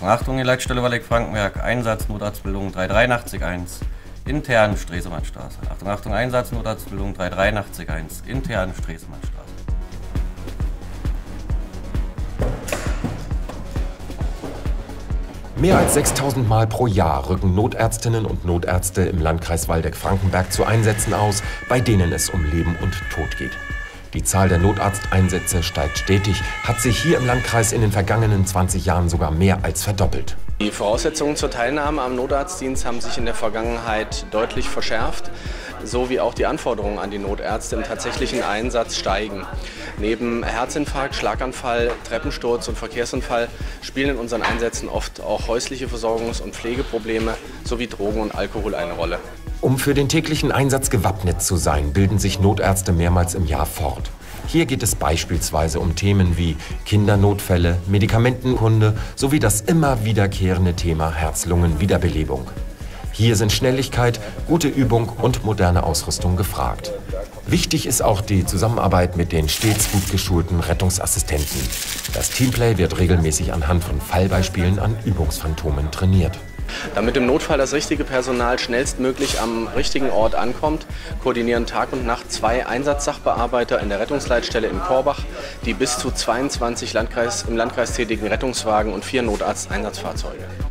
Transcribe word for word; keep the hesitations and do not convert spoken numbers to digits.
Achtung, Achtung, die Leitstelle Waldeck-Frankenberg, Einsatz Notarztbildung drei drei acht eins, intern Stresemannstraße. Achtung, Achtung, Einsatz Notarztbildung drei drei acht eins, intern Stresemannstraße. Mehr als sechstausend Mal pro Jahr rücken Notärztinnen und Notärzte im Landkreis Waldeck-Frankenberg zu Einsätzen aus, bei denen es um Leben und Tod geht. Die Zahl der Notarzteinsätze steigt stetig, hat sich hier im Landkreis in den vergangenen zwanzig Jahren sogar mehr als verdoppelt. Die Voraussetzungen zur Teilnahme am Notarztdienst haben sich in der Vergangenheit deutlich verschärft, so wie auch die Anforderungen an die Notärzte im tatsächlichen Einsatz steigen. Neben Herzinfarkt, Schlaganfall, Treppensturz und Verkehrsunfall spielen in unseren Einsätzen oft auch häusliche Versorgungs- und Pflegeprobleme sowie Drogen und Alkohol eine Rolle. Um für den täglichen Einsatz gewappnet zu sein, bilden sich Notärzte mehrmals im Jahr fort. Hier geht es beispielsweise um Themen wie Kindernotfälle, Medikamentenkunde sowie das immer wiederkehrende Thema Herz-Lungen-Wiederbelebung. Hier sind Schnelligkeit, gute Übung und moderne Ausrüstung gefragt. Wichtig ist auch die Zusammenarbeit mit den stets gut geschulten Rettungsassistenten. Das Teamplay wird regelmäßig anhand von Fallbeispielen an Übungsphantomen trainiert. Damit im Notfall das richtige Personal schnellstmöglich am richtigen Ort ankommt, koordinieren Tag und Nacht zwei Einsatzsachbearbeiter in der Rettungsleitstelle in Korbach, die bis zu zweiundzwanzig Landkreis, im Landkreis tätigen Rettungswagen und vier Notarzteinsatzfahrzeuge.